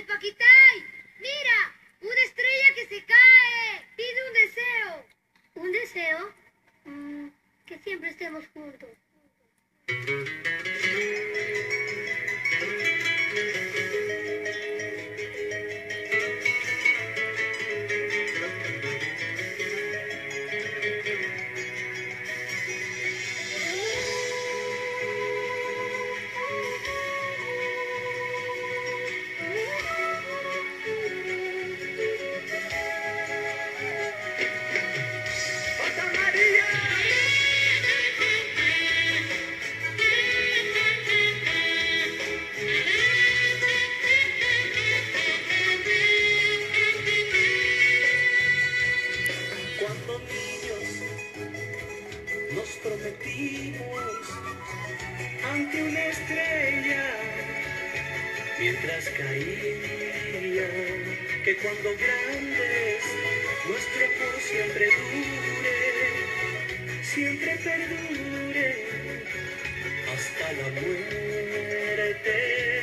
Paquitay, mira, una estrella que se cae. Pide un deseo. ¿Un deseo? Que siempre estemos juntos. Cuando niños nos prometimos ante una estrella mientras caía, que cuando grandes nuestro amor siempre dure, siempre perdure hasta la muerte.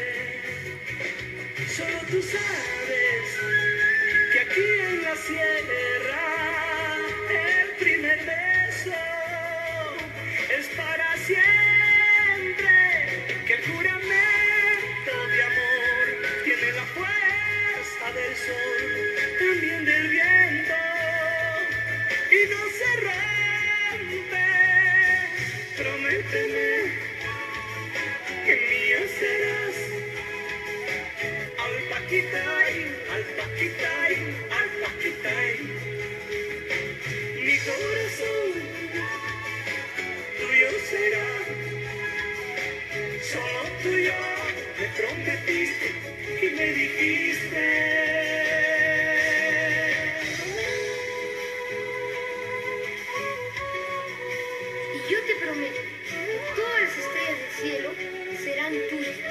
Solo tú sabes que aquí en la sierra el primer beso es para siempre, que el juramento de amor tiene la fuerza del sol, también del viento, y no se rompe. Prométeme que mía serás. Al Paquitay, al Paquitay, al Paquitay. Mi corazón tuyo será, solo tuyo me prometiste y me dijiste. Y yo te prometo que todas las estrellas del cielo serán tuyas.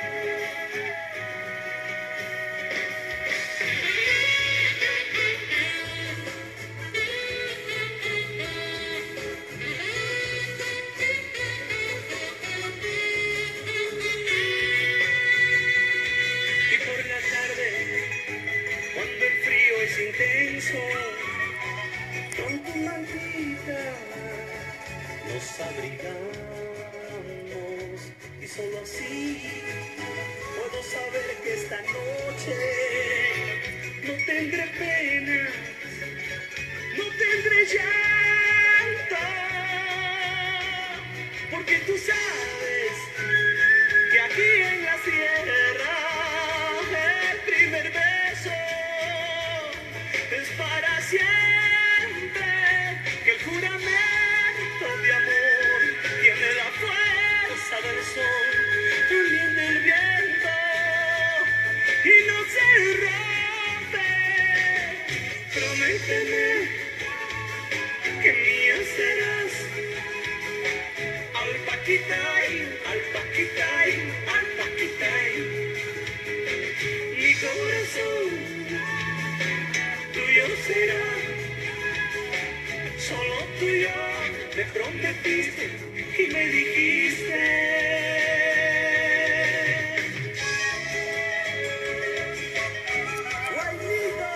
Y por la tarde, cuando el frío es intenso, con tu mantita nos abrigamos, y solo así puedo saber que esta noche no tendré pena, no tendré llanto, porque tú sabes que aquí en la sierra el primer beso es para siempre, que el juramento de amor tiene la fuerza del sol, también del viento, y no se rompe. Prométeme que mía serás. Al Paquitay, al Paquitay, al Paquitay. Mi corazón tuyo será, solo tuyo me prometiste y me dijiste. Guaynito,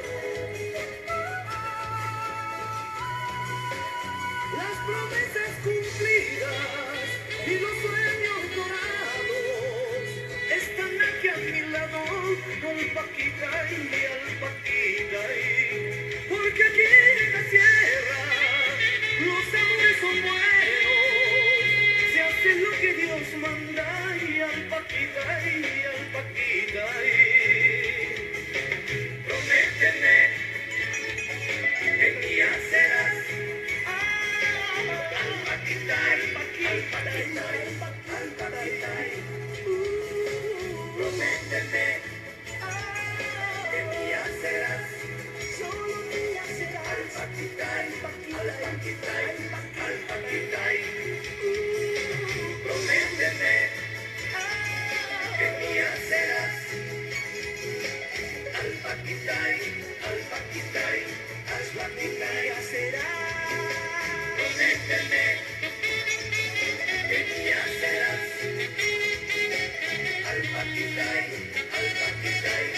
las promesas cumplidas y los sueños dorados están aquí a mi lado, al Paquitay, al Paquitay, porque aquí en la sierra los amores son buenos, se hace lo que Dios manda, y al Paquitay, al Paquitay. Prométeme que mía serás. Al Paquitay, al Paquitay, al Paquitay. Prométeme que mía serás, solo mía serás. Al Paquitay, al Paquitay, al Paquitay. Prométeme que mía serás. Al Paquitay, al Paquitay, al Paquitay serás. Prométeme que mía serás. Al Paquitay, al Paquitay.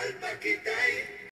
alpaquita